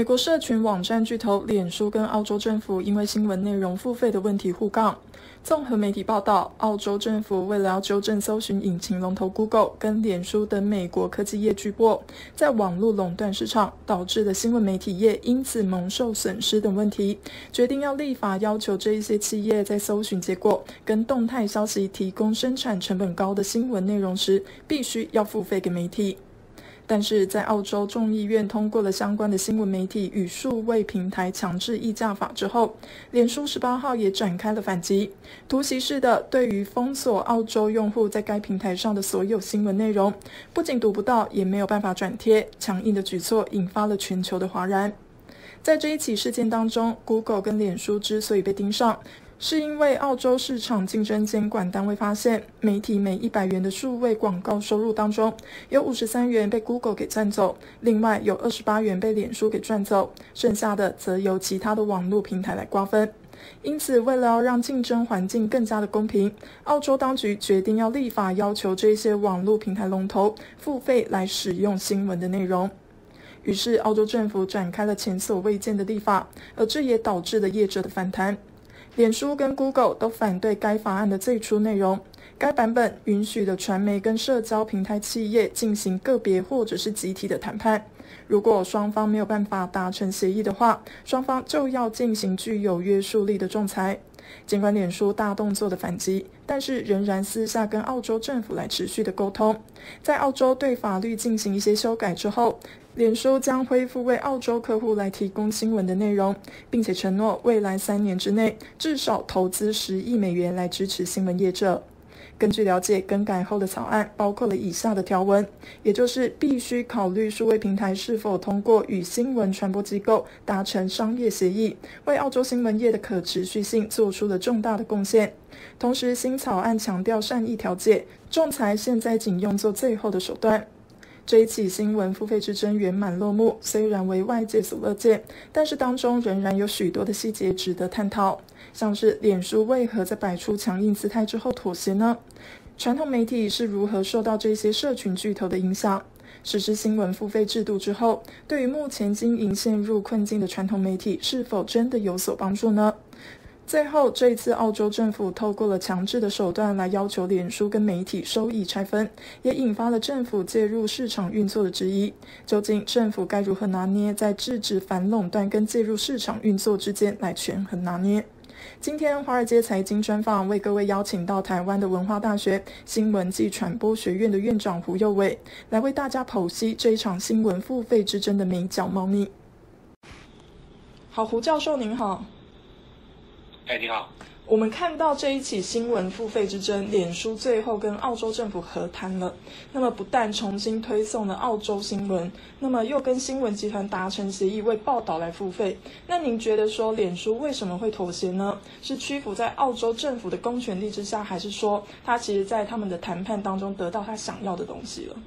美国社群网站巨头脸书跟澳洲政府因为新闻内容付费的问题互杠。综合媒体报道，澳洲政府为了要纠正搜寻引擎龙头 Google 跟脸书等美国科技业巨擘在网络垄断市场导致的新闻媒体业因此蒙受损失等问题，决定要立法要求这一些企业在搜寻结果跟动态消息提供生产成本高的新闻内容时，必须要付费给媒体。但是在澳洲众议院通过了相关的新闻媒体与数位平台强制议价法之后，脸书18号也展开了反击，突袭式的对于封锁澳洲用户在该平台上的所有新闻内容，不仅读不到，也没有办法转贴，强硬的举措引发了全球的哗然。在这一起事件当中， Google 跟脸书之所以被盯上，是因为澳洲市场竞争监管单位发现，媒体每100元的数位广告收入当中，有53元被 Google 给占走，另外有28元被脸书给赚走，剩下的则由其他的网络平台来瓜分。因此，为了要让竞争环境更加的公平，澳洲当局决定要立法要求这些网络平台龙头付费来使用新闻的内容。于是，澳洲政府展开了前所未见的立法，而这也导致了业者的反弹。脸书跟 Google 都反对该法案的最初内容，该版本允许了传媒跟社交平台企业进行个别或者是集体的谈判，如果双方没有办法达成协议的话，双方就要进行具有约束力的仲裁。尽管脸书大动作的反击，但是仍然私下跟澳洲政府来持续的沟通。在澳洲对法律进行一些修改之后，脸书将恢复为澳洲客户来提供新闻的内容，并且承诺未来3年之内至少投资10亿美元来支持新闻业者。根据了解，更改后的草案包括了以下的条文，也就是必须考虑数位平台是否通过与新闻传播机构达成商业协议，为澳洲新闻业的可持续性做出了重大的贡献。同时，新草案强调善意调解，仲裁现在仅用作最后的手段。这一起新闻付费之争圆满落幕，虽然为外界所乐见，但是当中仍然有许多的细节值得探讨，像是脸书为何在摆出强硬姿态之后妥协呢？传统媒体是如何受到这些社群巨头的影响？实施新闻付费制度之后，对于目前经营陷入困境的传统媒体是否真的有所帮助呢？最后，这一次澳洲政府透过了强制的手段来要求脸书跟媒体收益拆分，也引发了政府介入市场运作的质疑。究竟政府该如何拿捏在制止反垄断跟介入市场运作之间来权衡拿捏？今天华尔街财经专访为各位邀请到台湾的文化大学新闻暨传播学院的院长胡佑伟，来为大家剖析这一场新闻付费之争的美角猫腻。好，胡教授您好。 你好。 我们看到这一起新闻付费之争，脸书最后跟澳洲政府和谈了，那么不但重新推送了澳洲新闻，那么又跟新闻集团达成协议为报道来付费。那您觉得说脸书为什么会妥协呢？是屈服在澳洲政府的公权力之下，还是说他其实在他们的谈判当中得到他想要的东西了？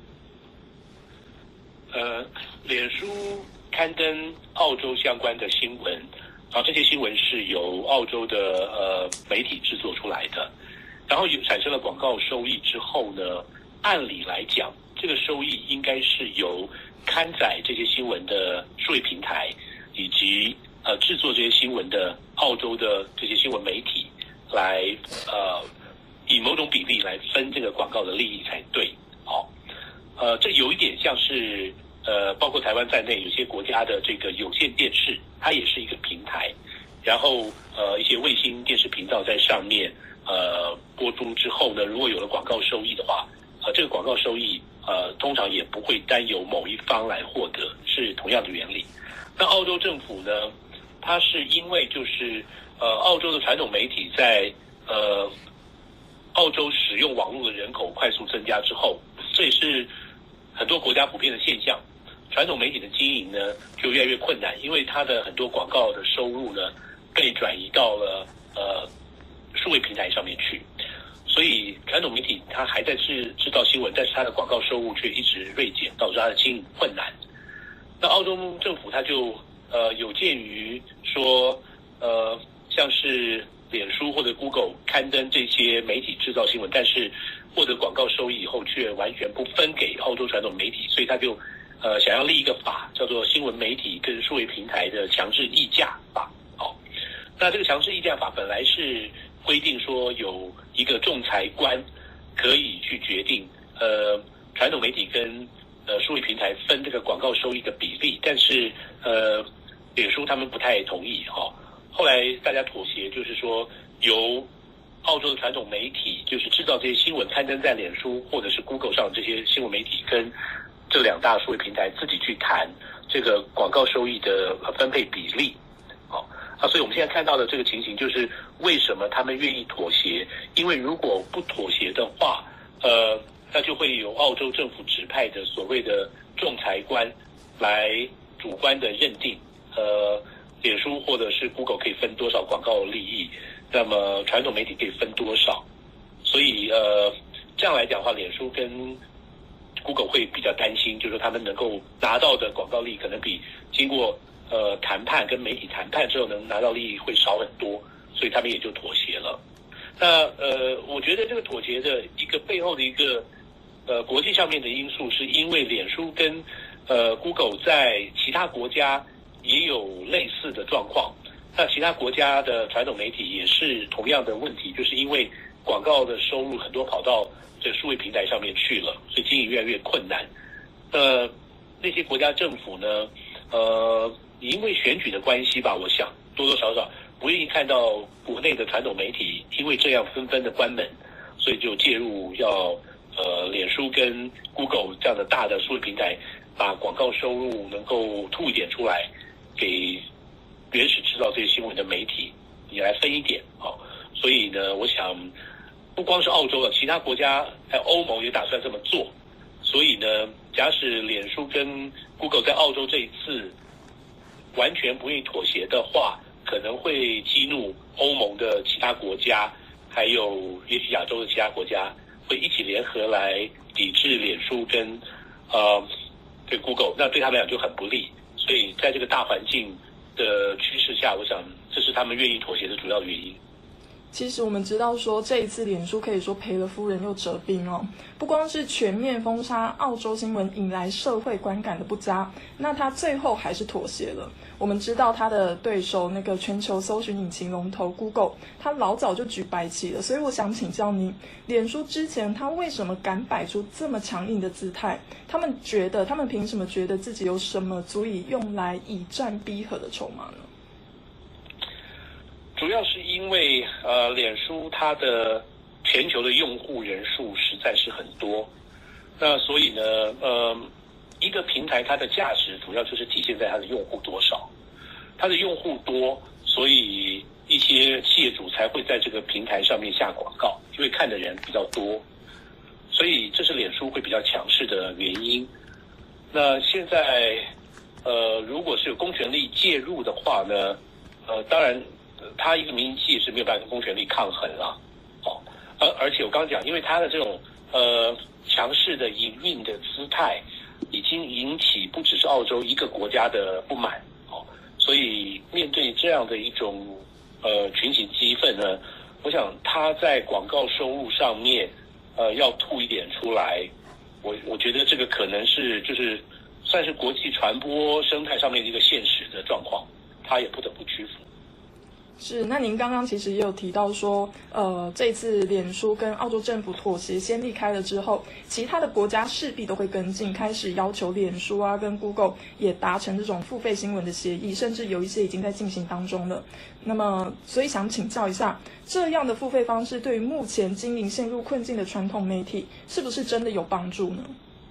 脸书刊登澳洲相关的新闻，这些新闻是由澳洲的媒体制作出来的，然后产生了广告收益之后呢，按理来讲，这个收益应该是由刊载这些新闻的数位平台以及制作这些新闻的澳洲的这些新闻媒体来以某种比例来分这个广告的利益才对。这有一点像是包括台湾在内，有些国家的这个有线电视，它也是一个平台，然后一些卫星电视频道在上面播出之后呢，如果有了广告收益的话，这个广告收益通常也不会单由某一方来获得，是同样的原理。那澳洲政府呢，它是因为就是澳洲的传统媒体在澳洲使用网络的人口快速增加之后，这也是很多国家普遍的现象。传统媒体的经营呢就越来越困难，因为它的很多广告的收入呢被转移到了数位平台上面去，所以传统媒体它还在制造新闻，但是它的广告收入却一直锐减，导致它的经营困难。那澳洲政府它就有鉴于说像是脸书或者 Google 刊登这些媒体制造新闻，但是获得广告收益以后却完全不分给澳洲传统媒体，所以它就想要立一个法，叫做新闻媒体跟数位平台的强制议价法。那这个强制议价法本来是规定说有一个仲裁官可以去决定传统媒体跟数位平台分这个广告收益的比例，但是脸书他们不太同意后来大家妥协，就是说由澳洲的传统媒体，就是制造这些新闻刊登在脸书或者是 Google 上这些新闻媒体，跟这两大数位平台自己去谈这个广告收益的分配比例。所以我们现在看到的这个情形，就是为什么他们愿意妥协？因为如果不妥协的话，那就会有澳洲政府指派的所谓的仲裁官来主观的认定，脸书或者是 Google 可以分多少广告利益，那么传统媒体可以分多少。所以这样来讲的话，脸书跟 Google 会比较担心，就是说他们能够拿到的广告利益可能比经过谈判跟媒体谈判之后能拿到利益会少很多，所以他们也就妥协了。那我觉得这个妥协的一个背后的一个国际上面的因素，是因为脸书跟Google 在其他国家也有类似的状况。那其他国家的传统媒体也是同样的问题，就是因为广告的收入很多跑到这数位平台上面去了，所以经营越来越困难。那些国家政府呢，因为选举的关系吧，我想多多少少不愿意看到国内的传统媒体因为这样纷纷的关门，所以就介入要脸书跟 Google 这样的大的数位平台把广告收入能够吐一点出来，给原始制造这些新闻的媒体也来分一点。所以呢，我想不光是澳洲了，其他国家还有欧盟也打算这么做。所以呢，假使脸书跟 Google 在澳洲这一次完全不愿意妥协的话，可能会激怒欧盟的其他国家，还有也许亚洲的其他国家，会一起联合来抵制脸书跟对 Google， 那对他们来讲就很不利。所以在这个大环境的趋势下，我想这是他们愿意妥协的主要原因。 其实我们知道说，这一次脸书可以说赔了夫人又折兵哦。不光是全面封杀澳洲新闻引来社会观感的不佳，那他最后还是妥协了。我们知道他的对手那个全球搜寻引擎龙头 Google， 他老早就举白旗了。所以我想请教您，脸书之前他为什么敢摆出这么强硬的姿态？他们凭什么觉得自己有什么足以用来以战逼和的筹码呢？ 主要是因为脸书它的全球的用户人数实在是很多，那所以呢一个平台它的价值主要就是体现在它的用户多少，它的用户多，所以一些企业主才会在这个平台上面下广告，因为看的人比较多，所以这是脸书会比较强势的原因。那现在如果是有公权力介入的话呢，当然他一个民营企业是没有办法跟公权力抗衡了，而且我刚刚讲，因为他的这种强势的营运的姿态，已经引起不只是澳洲一个国家的不满，所以面对这样的一种群起激愤呢，我想他在广告收入上面要吐一点出来，我觉得这个可能是就是算是国际传播生态上面的一个现实的状况，他也不得不屈服。 是，那您刚刚其实也有提到说，这次脸书跟澳洲政府妥协先离开了之后，其他的国家势必都会跟进，开始要求脸书啊跟 Google 也达成这种付费新闻的协议，甚至有一些已经在进行当中了。那么，所以想请教一下，这样的付费方式对于目前经营陷入困境的传统媒体，是不是真的有帮助呢？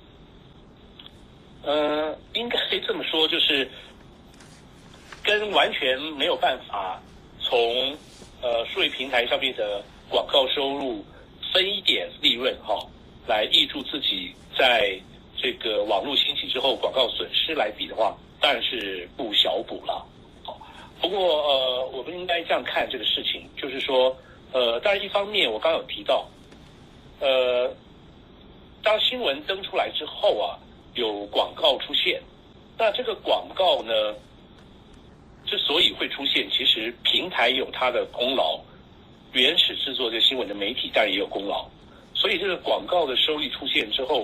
应该这么说，就是跟完全没有办法从数位平台上面的广告收入分一点利润来挹注自己在这个网络兴起之后广告损失来比的话，当然是不小补了。不过我们应该这样看这个事情，就是说当然一方面我刚刚有提到，当新闻登出来之后啊，有广告出现，那这个广告呢之所以会出现，其实平台有它的功劳，原始制作这个新闻的媒体当然也有功劳，所以这个广告的收益出现之后，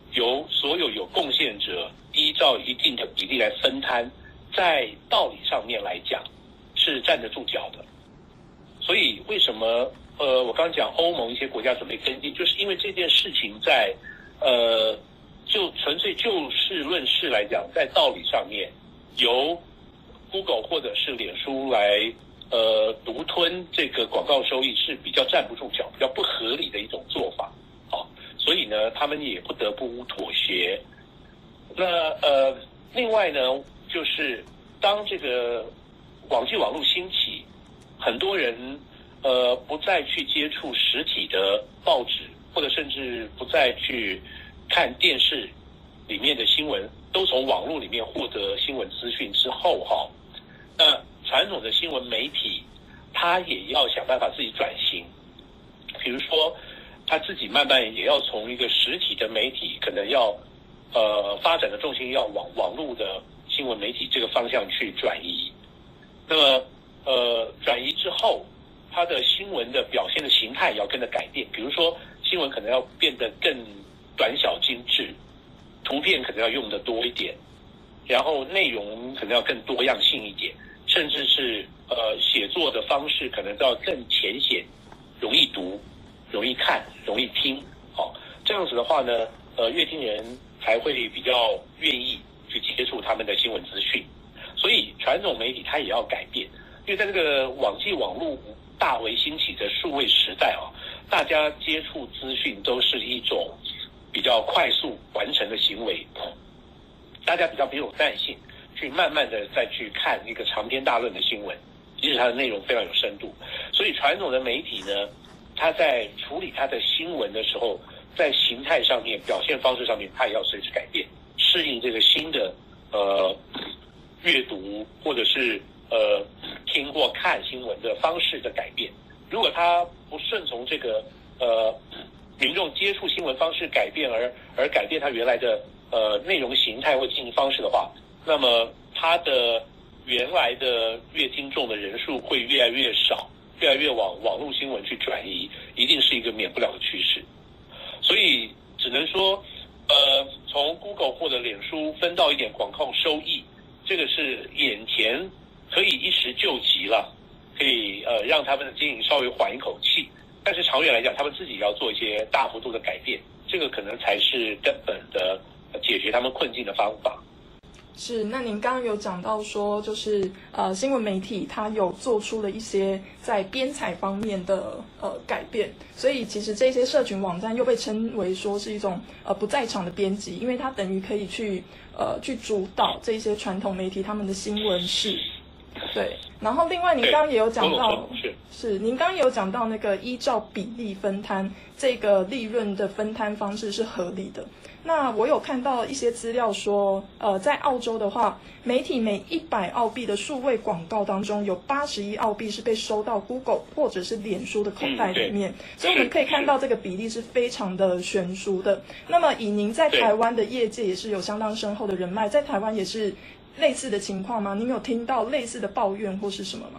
由所有有贡献者依照一定的比例来分摊，在道理上面来讲是站得住脚的。所以为什么我刚刚讲欧盟一些国家准备跟进，就是因为这件事情在就纯粹就事论事来讲，在道理上面由 Google 或者是脸书来独吞这个广告收益是比较站不住脚、比较不合理的一种做法。好，所以呢，他们也不得不妥协。那另外呢，就是当这个网际网络兴起，很多人不再去接触实体的报纸，或者甚至不再去看电视里面的新闻，都从网络里面获得新闻资讯之后，那传统的新闻媒体他也要想办法自己转型，比如说他自己慢慢也要从一个实体的媒体，可能要发展的重心要往网络的新闻媒体这个方向去转移。那么转移之后，它的新闻的表现的形态也要跟着改变，比如说新闻可能要变得更短小精致，图片可能要用的多一点，然后内容可能要更多样性一点，甚至是写作的方式可能要更浅显，容易读、容易看、容易听。这样子的话呢，阅听人才会比较愿意去接触他们的新闻资讯。所以传统媒体它也要改变，因为在这个网际网络大为兴起的数位时代大家接触资讯都是一种比较快速完成的行为，大家比较没有耐性去慢慢的再去看一个长篇大论的新闻，即使它的内容非常有深度。所以传统的媒体呢，它在处理它的新闻的时候，在形态上面、表现方式上面，它也要随之改变，适应这个新的阅读或者是听或看新闻的方式的改变。如果它不顺从这个民众接触新闻方式改变而改变它原来的内容形态或进行方式的话，那么它的原来的阅听众的人数会越来越少，越来越往网络新闻去转移，一定是一个免不了的趋势。所以只能说从 Google 或者脸书分到一点广告收益，这个是眼前可以一时救急了，可以让他们的经营稍微缓一口气，但是长远来讲，他们自己要做一些大幅度的改变，这个可能才是根本的解决他们困境的方法。 是，那您刚刚有讲到说，就是新闻媒体它有做出了一些在编采方面的改变，所以其实这些社群网站又被称为说是一种不在场的编辑，因为它等于可以去主导这些传统媒体他们的新闻室。对，然后另外您刚刚也有讲到，您刚刚也有讲到那个依照比例分摊，这个利润的分摊方式是合理的。那我有看到一些资料说，在澳洲的话，媒体每100澳币的数位广告当中，有81澳币是被收到 Google 或者是脸书的口袋里面，所以我们可以看到这个比例是非常的悬殊的。那么以您在台湾的业界也是有相当深厚的人脉，在台湾也是类似的情况吗？您有听到类似的抱怨或是什么吗？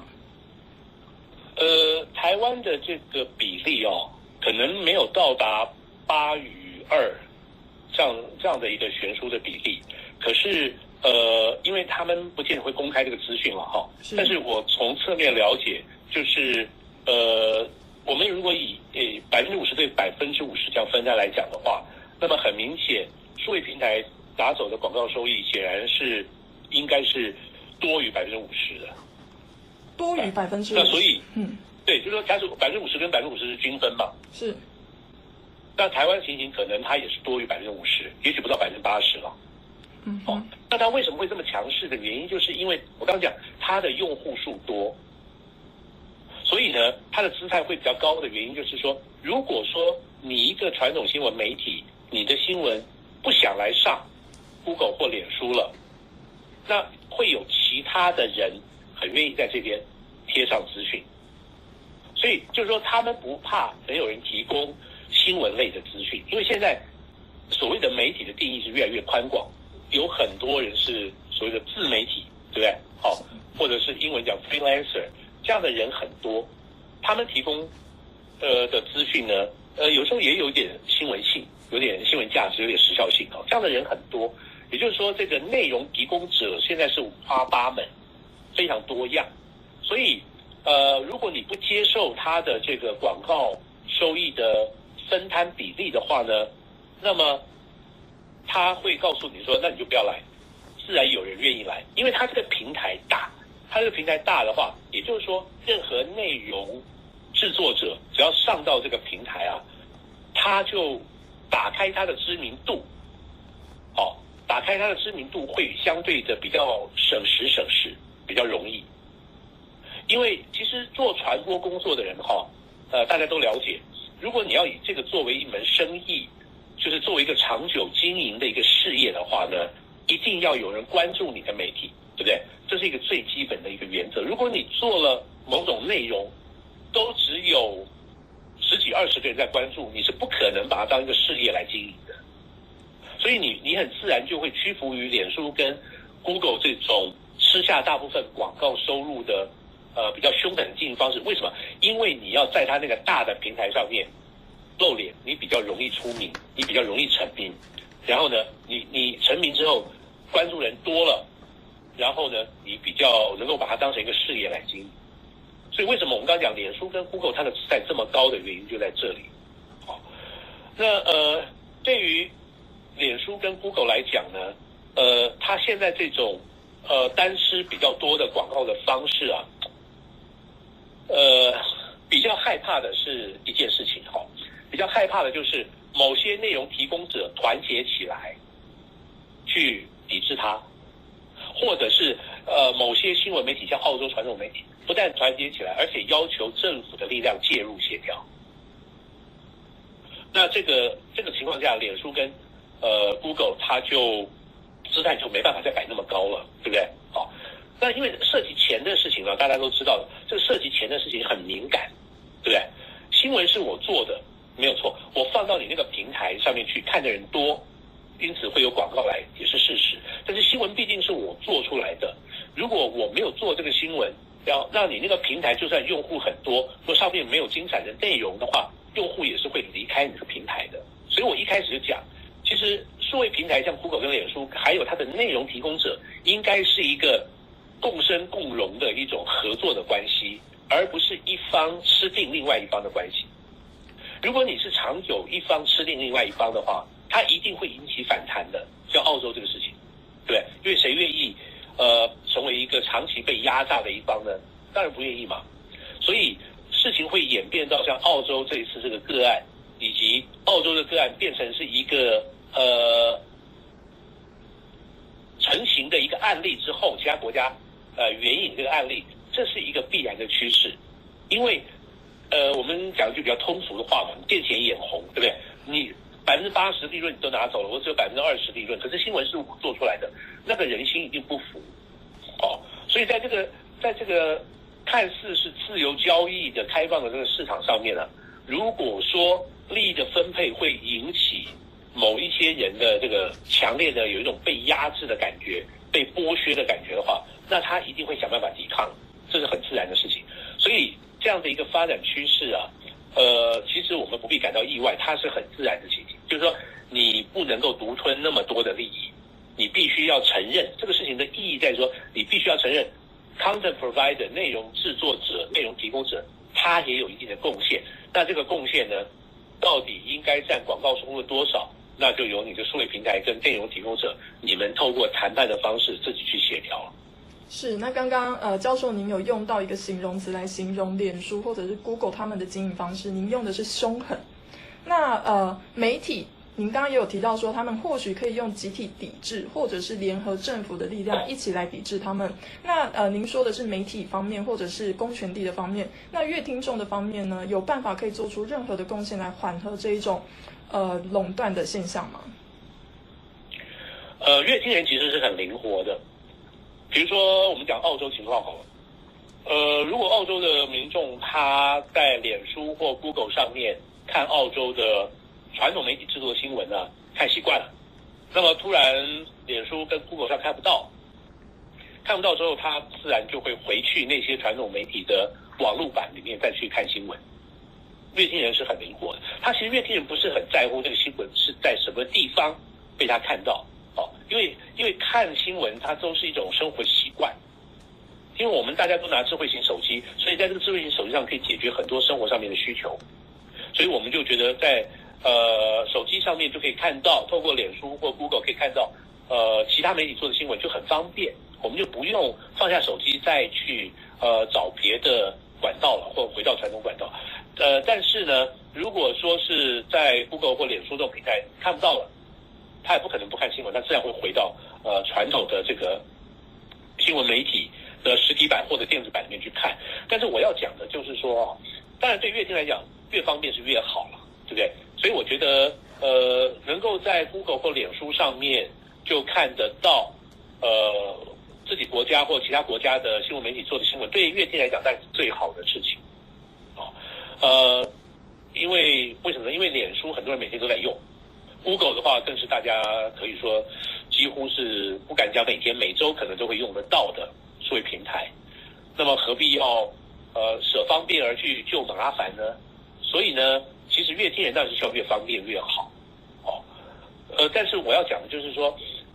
台湾的这个比例可能没有到达8与2这样的一个悬殊的比例，可是因为他们不见得会公开这个资讯了但是我从侧面了解，就是我们如果以50%对50%这样分开来讲的话，那么很明显，数位平台拿走的广告收益显然是应该是多于50%的， 多于50%。 那所以对，就是说假设50%跟50%是均分嘛， 是。 那台湾情形可能它也是多于50%，也许不到80%了。那它为什么会这么强势的原因，就是因为我刚刚讲它的用户数多，所以呢，它的姿态会比较高的原因就是说，如果说你一个传统新闻媒体，你的新闻不想来上 Google 或脸书了，那会有其他的人很愿意在这边贴上资讯，所以就是说他们不怕没有人提供新闻类的资讯，因为现在所谓的媒体的定义是越来越宽广，有很多人是所谓的自媒体，对不对？或者是英文讲 freelancer， 这样的人很多，他们提供的资讯呢， 有时候也有点新闻性，有点新闻价值，有点时效性这样的人很多。也就是说，这个内容提供者现在是五花八门，非常多样。所以如果你不接受他的这个广告收益的分摊比例的话呢，那么他会告诉你说，那你就不要来，自然有人愿意来，因为他这个平台大。他这个平台大的话，也就是说，任何内容制作者只要上到这个平台他就打开他的知名度，打开他的知名度会相对的比较省时，比较容易。因为其实做传播工作的人大家都了解，如果你要以这个作为一门生意，就是作为一个长久经营的一个事业的话呢，一定要有人关注你的媒体，对不对？这是一个最基本的一个原则。如果你做了某种内容，都只有10几20个人在关注，你是不可能把它当一个事业来经营的。所以你很自然就会屈服于脸书跟 Google 这种吃下大部分广告收入的比较凶狠的经营方式。为什么？因为你要在它那个大的平台上面露脸，你比较容易出名，你比较容易成名。然后呢，你成名之后，关注人多了，然后呢，你比较能够把它当成一个事业来经营。所以为什么我们刚刚讲脸书跟 Google 它的市占这么高的原因就在这里。那对于脸书跟 Google 来讲呢，它现在这种单吃比较多的广告的方式比较害怕的是一件事情比较害怕的就是某些内容提供者团结起来去抵制它，或者是某些新闻媒体像澳洲传统媒体不但团结起来，而且要求政府的力量介入协调。那这个情况下，脸书跟Google 它就姿态就没办法再摆那么高了，对不对？那因为涉及钱的事情呢，大家都知道，这个涉及钱的事情很敏感，对不对？新闻是我做的，没有错，我放到你那个平台上面去，看的人多，因此会有广告来，也是事实。但是新闻毕竟是我做出来的，如果我没有做这个新闻，让你那个平台就算用户很多，如果上面没有精彩的内容的话，用户也是会离开你这个平台的。所以我一开始就讲，其实数位平台像 Google 跟脸书，还有它的内容提供者，应该是一个共生共荣的一种合作的关系，而不是一方吃定另外一方的关系。如果你是长久一方吃定另外一方的话，它一定会引起反弹的，像澳洲这个事情，对不对？因为谁愿意成为一个长期被压榨的一方呢？当然不愿意嘛。所以事情会演变到像澳洲这一次这个个案，以及澳洲的个案变成是一个成型的一个案例之后，其他国家援引这个案例，这是一个必然的趋势。因为我们讲一句比较通俗的话嘛，见钱眼红，对不对？你80%利润你都拿走了，我只有20%利润，可是新闻是我做出来的，那个人心一定不服。所以在这个看似是自由交易的开放的这个市场上面如果说利益的分配会引起某一些人的这个强烈的有一种被压制的感觉、被剥削的感觉的话，那他一定会想办法抵抗，这是很自然的事情。所以这样的一个发展趋势其实我们不必感到意外，它是很自然的情形。就是说，你不能够独吞那么多的利益，你必须要承认这个事情的意义在说，你必须要承认 content provider 内容制作者、内容提供者，他也有一定的贡献。那这个贡献呢，到底应该占广告收入多少？那就由你的数位平台跟内容提供者，你们透过谈判的方式自己去协调了。 是，那刚刚教授您有用到一个形容词来形容脸书或者是 Google 他们的经营方式，您用的是凶狠。那媒体，您刚刚也有提到说，他们或许可以用集体抵制，或者是联合政府的力量一起来抵制他们。那您说的是媒体方面，或者是公权力的方面。那乐听众的方面呢，有办法可以做出任何的贡献来缓和这一种垄断的现象吗？ 乐听人其实是很灵活的。比如说我们讲澳洲情况好了，如果澳洲的民众他在脸书或 Google 上面看澳洲的传统媒体制作的新闻看习惯了，那么突然脸书跟 Google 上看不到之后，他自然就会回去那些传统媒体的网络版里面再去看新闻。 乐听人是很灵活的，他其实乐听人不是很在乎这个新闻是在什么地方被他看到，因为看新闻它都是一种生活习惯，因为我们大家都拿智慧型手机，所以在这个智慧型手机上可以解决很多生活上面的需求，所以我们就觉得在手机上面就可以看到，透过脸书或 Google 可以看到其他媒体做的新闻就很方便，我们就不用放下手机再去找别的管道了，或回到传统管道。但是呢，如果说是在 Google 或脸书这种平台看不到了，他也不可能不看新闻，他自然会回到传统的这个新闻媒体的实体版或者电子版里面去看。但是我要讲的就是说，当然对乐听来讲，越方便是越好了，对不对？所以我觉得能够在 Google 或脸书上面就看得到自己国家或其他国家的新闻媒体做的新闻，对乐听来讲当然是最好的事情。因为为什么呢？因为脸书很多人每天都在用， Google 的话更是大家可以说几乎是不敢讲每天每周可能都会用得到的数位平台，那么何必要舍方便而去就麻烦呢？所以呢，其实乐听人当然是希望越方便越好，但是我要讲的就是说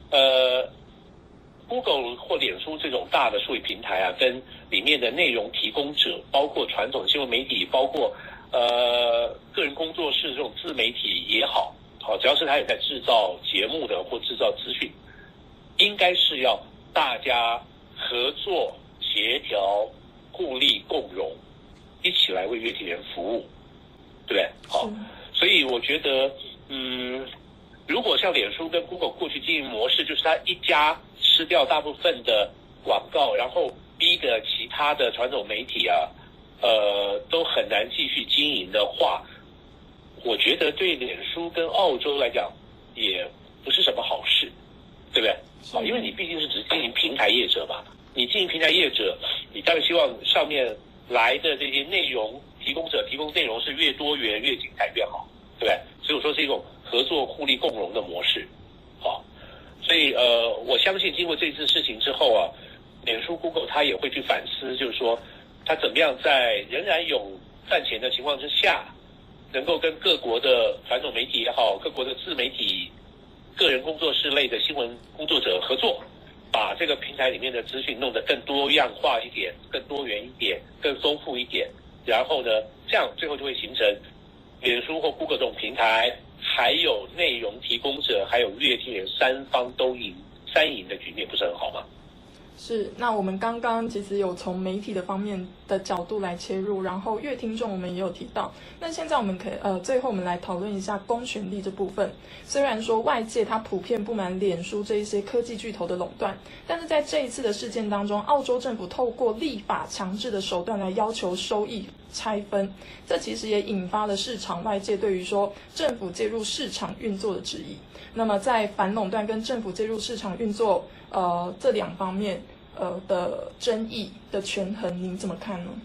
Google 或脸书这种大的数位平台啊，跟里面的内容提供者，包括传统新闻媒体，包括个人工作室这种自媒体也好，只要是他有在制造节目的或制造资讯，应该是要大家合作协调、互利共荣，一起来为乐听人服务，对不对？好，所以我觉得如果像脸书跟 Google 过去经营模式，就是他一家吃掉大部分的广告，然后逼着其他的传统媒体都很难继续经营的话，我觉得对脸书跟澳洲来讲也不是什么好事，对不对？因为你毕竟是只经营平台业者嘛，你经营平台业者，你当然希望上面来的这些内容提供者提供内容是越多元越精彩越好，对不对？所以我说是一种合作互利共荣的模式，所以我相信经过这次事情之后啊，脸书 Google 它也会去反思，就是说它怎么样在仍然有赚钱的情况之下，能够跟各国的传统媒体也好，各国的自媒体、个人工作室类的新闻工作者合作，把这个平台里面的资讯弄得更多样化一点、更多元一点、更丰富一点，然后呢，这样最后就会形成脸书或 Google 这种平台，还有内容提供者，还有乐听人三方都赢、三赢的局面，不是很好吗？ 是，那我们刚刚其实有从媒体的方面的角度来切入，然后乐听众我们也有提到。那现在我们可以最后我们来讨论一下公权力这部分。虽然说外界它普遍不满脸书这一些科技巨头的垄断，但是在这一次的事件当中，澳洲政府透过立法强制的手段来要求收益拆分，这其实也引发了市场外界对于说政府介入市场运作的质疑。那么在反垄断跟政府介入市场运作这两方面的争议的权衡，您怎么看呢？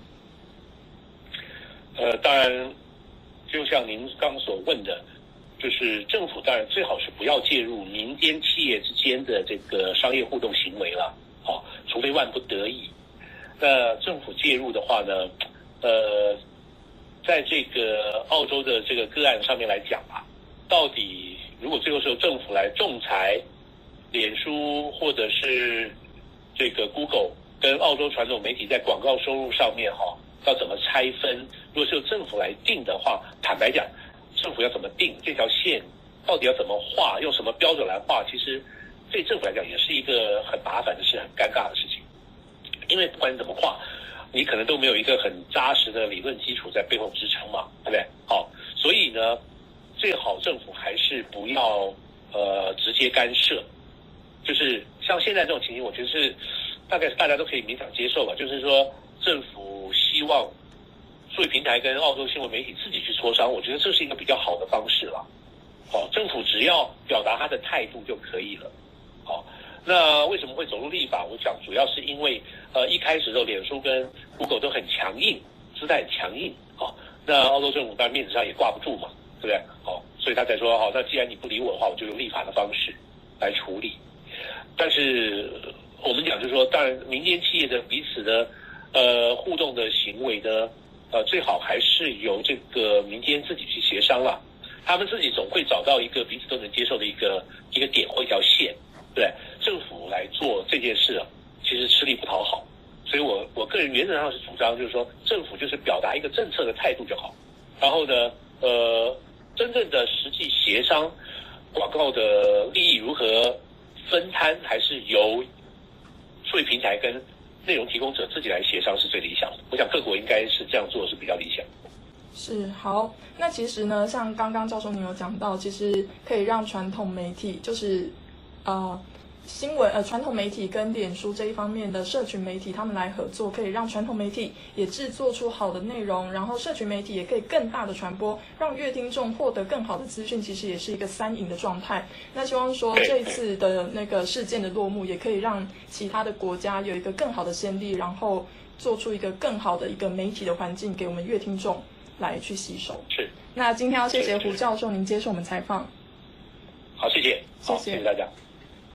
当然，就像您刚所问的，就是政府当然最好是不要介入民间企业之间的这个商业互动行为了，除非万不得已。那政府介入的话呢，在这个澳洲的这个个案上面来讲吧，到底如果最后是由政府来仲裁脸书或者是这个 Google 跟澳洲传统媒体在广告收入上面要怎么拆分？如果是由政府来定的话，坦白讲，政府要怎么定这条线，到底要怎么画，用什么标准来画，其实对政府来讲也是一个很麻烦的事，很尴尬的事情。因为不管你怎么画，你可能都没有一个很扎实的理论基础在背后支撑嘛，对不对？所以呢，最好政府还是不要直接干涉。就是像现在这种情形，我觉得是大概大家都可以勉强接受吧。就是说，政府希望数位平台跟澳洲新闻媒体自己去磋商，我觉得这是一个比较好的方式了。政府只要表达他的态度就可以了。那为什么会走入立法？我想主要是因为一开始的时候，脸书跟 Google 都很强硬，姿态很强硬。那澳洲政府当然面子上也挂不住嘛，对不对？所以他才说那既然你不理我的话，我就用立法的方式来处理。但是我们讲就是说，当然民间企业的彼此的互动的行为呢， 最好还是由这个民间自己去协商啦。他们自己总会找到一个彼此都能接受的一个点或一条线，对，政府来做这件事啊，其实吃力不讨好。所以我个人原则上是主张，就是说政府就是表达一个政策的态度就好，然后呢，真正的实际协商广告的利益如何分摊，还是由数位平台跟内容提供者自己来协商是最理想的。我想各国应该是这样做是比较理想。 是，好，那其实呢，像刚刚教授您有讲到，其实可以让传统媒体，就是新闻传统媒体跟脸书这一方面的社群媒体，他们来合作，可以让传统媒体也制作出好的内容，然后社群媒体也可以更大的传播，让乐听众获得更好的资讯，其实也是一个3赢的状态。那希望说这一次的那个事件的落幕，也可以让其他的国家有一个更好的先例，然后做出一个更好的一个媒体的环境给我们乐听众来去吸收。 是。 那今天要谢谢胡教授您接受我们采访。 好，谢谢。好，谢谢大家。